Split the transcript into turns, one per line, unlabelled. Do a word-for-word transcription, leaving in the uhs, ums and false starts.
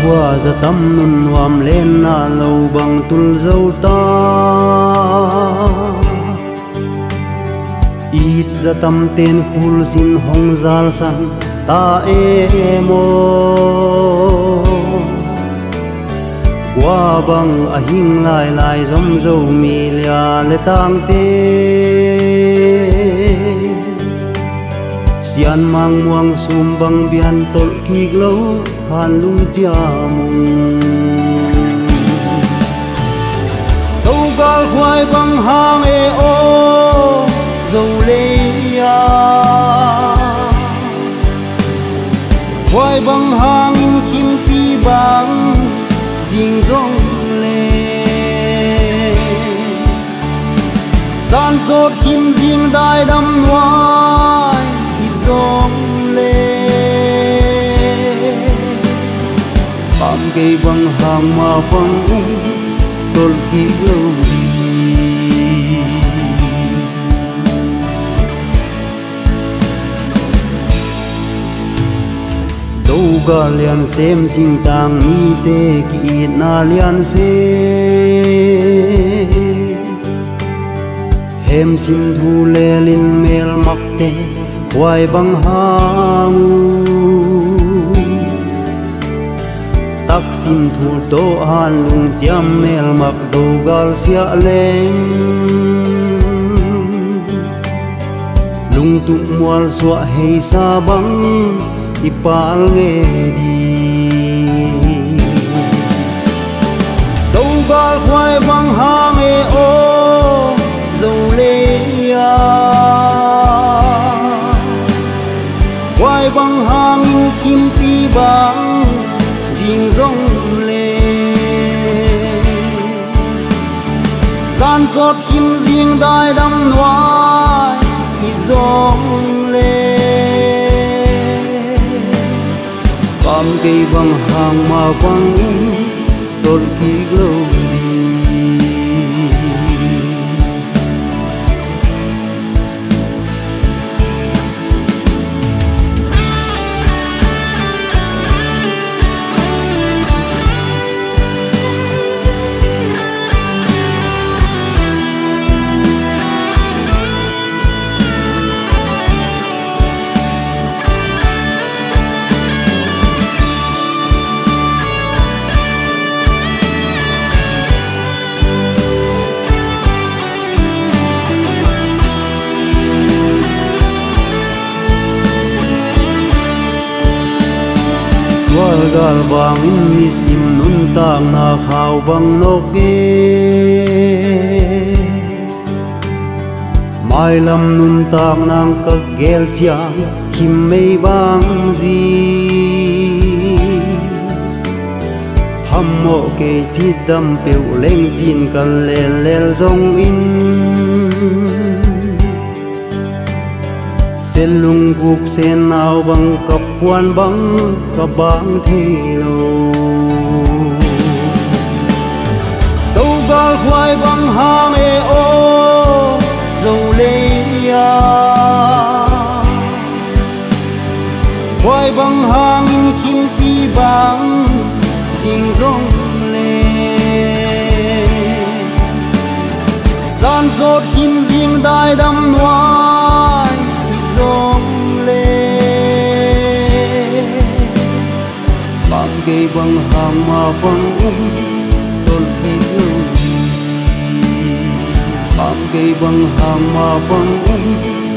qua za tâm nun wam lên na lâu bằng tul dâu ta ít za tâm tên khul xin hong zal san ta emo qua bằng a hing lai lai zom dâu mi lia le tang te sian mang muang sum bang bian tol ki glo han lung tia mung đâu gal khoai bang hang e o dâu le ya khoai bang hang kim pi bang ding dong le san sot kim ding dai dam nuai dong le bam cây băng hàng mà băng tol ki lâu đâu ga lian xem sinh tang mi te ki na lian se hem sim thu le lin mel mak te khoai băng hang tak sim thu to han lung tiam mel mak do gal sia lem lung tu mual suwa hei sa bang ipal nge di do gal khoai băng hang e o dâu le ya khoai băng hang kim pi bang ding dong le san sot kim ding dai dam noai i dong le bam cây băng hang mà băng tol ki glo gal bang in mi sim nun tang na khao bang nok ge mai lam nun tang nang ka gel chia kim mei bang zi tham mo ke chi dam peu leng chin kal lel lel zong in sen lung guk sen nào bằng cặp quan băng cặp băng thi lâu đâu gal khoai băng hang e o dâu le ya khoai băng hang kim pi bang ding dong le san sot kim ding dai dam noai dong le bam cây băng hàng mà băng tol ki lâu bam cây băng hàng mà băng